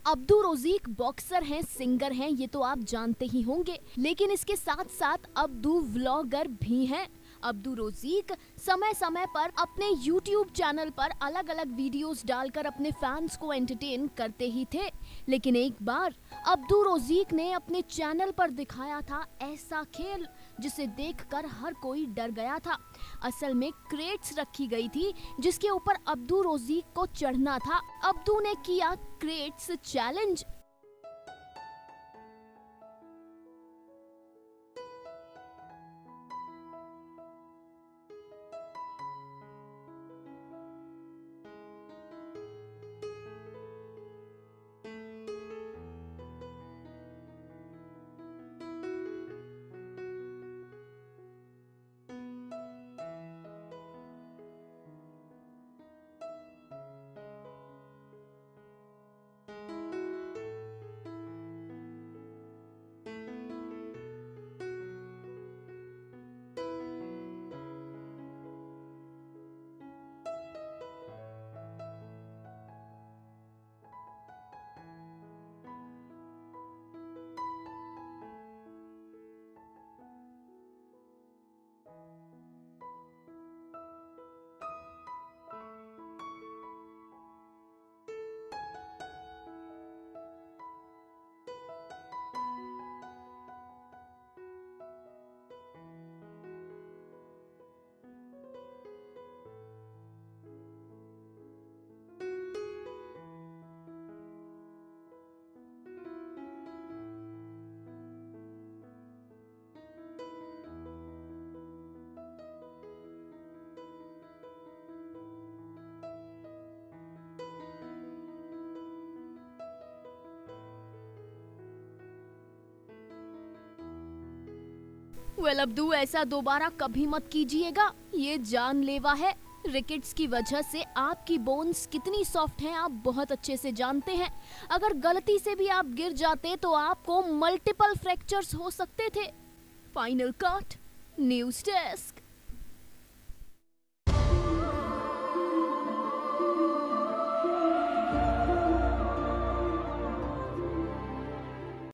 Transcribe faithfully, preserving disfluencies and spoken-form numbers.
Abdu Rozik boxer हैं, singer हैं, ये तो आप जानते ही होंगे, लेकिन इसके साथ साथ अब्दू व्लॉगर भी हैं। अब्दू रोज़ीक समय समय पर अपने यूट्यूब चैनल पर अलग अलग वीडियोस डालकर अपने फैंस को एंटरटेन करते ही थे, लेकिन एक बार अब्दू रोज़ीक ने अपने चैनल पर दिखाया था ऐसा खेल जिसे देखकर हर कोई डर गया था। असल में क्रेट्स रखी गई थी जिसके ऊपर अब्दू रोज़ीक को चढ़ना था। अब्दू ने किया क्रेट्स चैलेंज। वेल अब्दू, ऐसा दोबारा कभी मत कीजिएगा, ये जानलेवा है। रिकेट्स की वजह से आपकी बोन्स कितनी सॉफ्ट हैं आप बहुत अच्छे से जानते हैं। अगर गलती से भी आप गिर जाते तो आपको मल्टीपल फ्रैक्चर्स हो सकते थे। Final cut, news desk.